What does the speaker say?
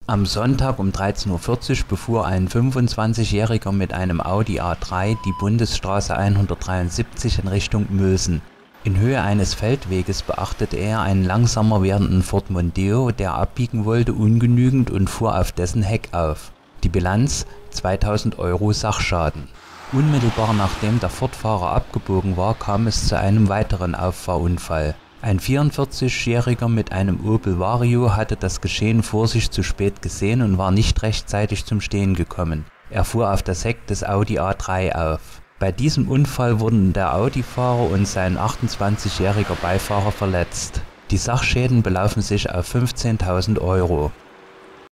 Am Sonntag um 13:40 Uhr befuhr ein 25-Jähriger mit einem Audi A3 die Bundesstraße 173 in Richtung Mülsen. In Höhe eines Feldweges beachtete er einen langsamer werdenden Ford Mondeo, der abbiegen wollte, ungenügend und fuhr auf dessen Heck auf. Die Bilanz: 2000 € Sachschaden. Unmittelbar nachdem der Ford-Fahrer abgebogen war, kam es zu einem weiteren Auffahrunfall. Ein 44-Jähriger mit einem Opel Vario hatte das Geschehen vor sich zu spät gesehen und war nicht rechtzeitig zum Stehen gekommen. Er fuhr auf das Heck des Audi A3 auf. Bei diesem Unfall wurden der Audi-Fahrer und sein 28-jähriger Beifahrer verletzt. Die Sachschäden belaufen sich auf 15.000 €.